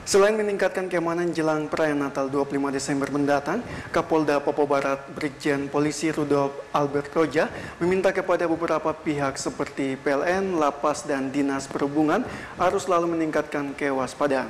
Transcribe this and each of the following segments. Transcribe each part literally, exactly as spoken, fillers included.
Selain meningkatkan keamanan jelang perayaan Natal dua puluh lima Desember mendatang, Kapolda Papua Barat Brigjen Polisi Rudolf Albert Roja meminta kepada beberapa pihak seperti P L N, Lapas, dan Dinas Perhubungan harus selalu meningkatkan kewaspadaan.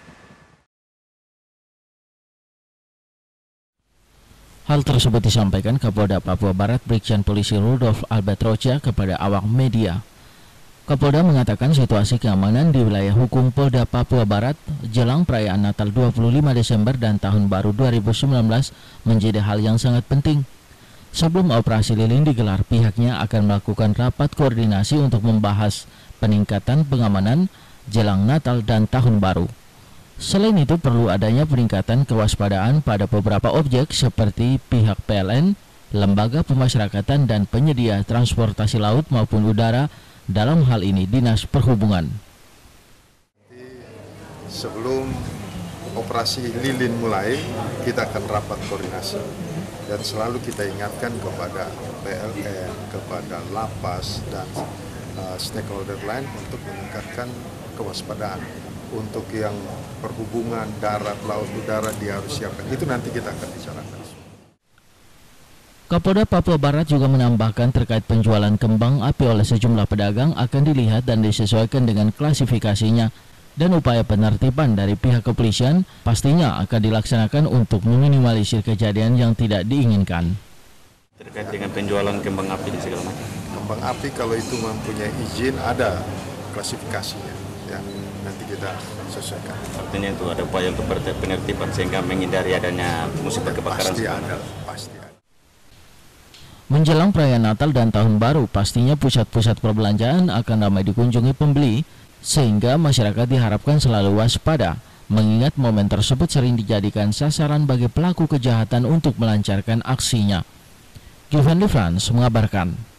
Hal tersebut disampaikan Kapolda Papua Barat Brigjen Polisi Rudolf Albert Roja kepada awak media. Kapolda mengatakan situasi keamanan di wilayah hukum Polda Papua Barat jelang perayaan Natal dua puluh lima Desember dan Tahun Baru dua ribu sembilan belas menjadi hal yang sangat penting. Sebelum operasi lilin digelar, pihaknya akan melakukan rapat koordinasi untuk membahas peningkatan pengamanan jelang Natal dan Tahun Baru. Selain itu, perlu adanya peningkatan kewaspadaan pada beberapa objek seperti pihak P L N, lembaga pemasyarakatan, dan penyedia transportasi laut maupun udara. Dalam hal ini Dinas Perhubungan. Sebelum operasi lilin mulai, kita akan rapat koordinasi dan selalu kita ingatkan kepada P L N, kepada Lapas dan uh, stakeholder lain untuk meningkatkan kewaspadaan. Untuk yang perhubungan darat, laut, udara dia harus siapkan. Itu nanti kita akan bicarakan. Kapolda Papua Barat juga menambahkan terkait penjualan kembang api oleh sejumlah pedagang akan dilihat dan disesuaikan dengan klasifikasinya, dan upaya penertiban dari pihak kepolisian pastinya akan dilaksanakan untuk meminimalisir kejadian yang tidak diinginkan. Terkait dengan penjualan kembang api di segala macam. Kembang api kalau itu mempunyai izin ada klasifikasinya yang nanti kita sesuaikan. Artinya itu ada upaya untuk penertiban sehingga menghindari adanya musibah kebakaran. Pasti ada, pasti ada. Menjelang perayaan Natal dan Tahun Baru, pastinya pusat-pusat perbelanjaan akan ramai dikunjungi pembeli, sehingga masyarakat diharapkan selalu waspada, mengingat momen tersebut sering dijadikan sasaran bagi pelaku kejahatan untuk melancarkan aksinya. Giovanni Frans mengabarkan.